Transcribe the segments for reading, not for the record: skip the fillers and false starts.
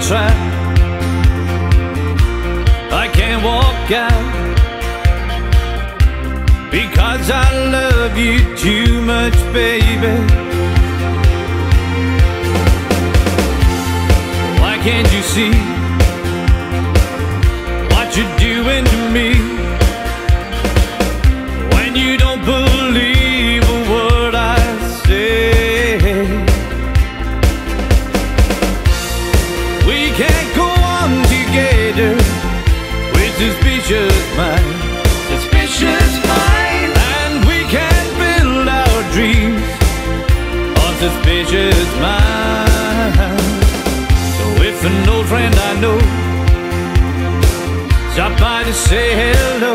trap. I can't walk out because I love you too much, baby. Why can't you see what you're doing to me? When you don't believe a word I say, we can't go on together with suspicious minds. Suspicious mind. And we can't build our dreams on suspicious minds. So if an old friend I know stop by to say hello,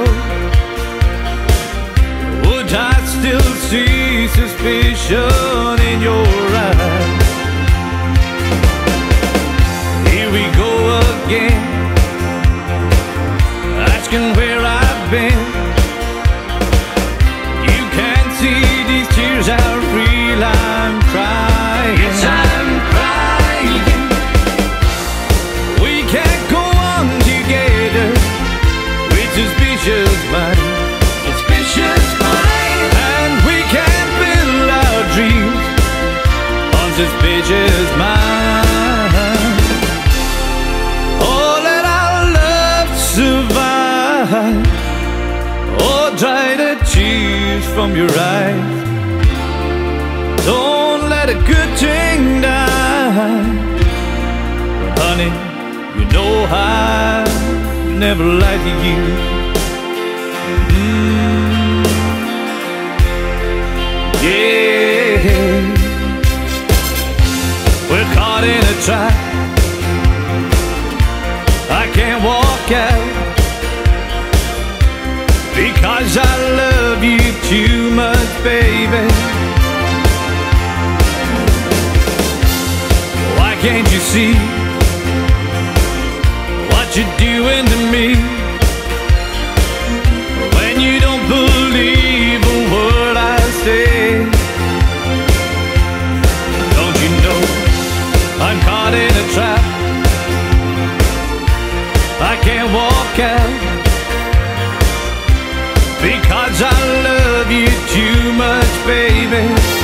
would I still see suspicion in your eyes? Here we go again, asking where I've been. You can't see these tears how real I'm crying. Yes, I'm crying. We can't go on together with suspicious minds. Suspicious minds. And we can't build our dreams on suspicious minds. Oh, let our love survive. Oh, dry the tears from your eyes. Don't let a good thing die. But honey, you know I never lied to you. Yeah, we're caught in a trap. I can't walk out because I love you too much, baby. Why can't you see what you're doing to me? When you don't believe a word I say, don't you know I'm caught in a trap? I can't walk out because I love you too much, baby.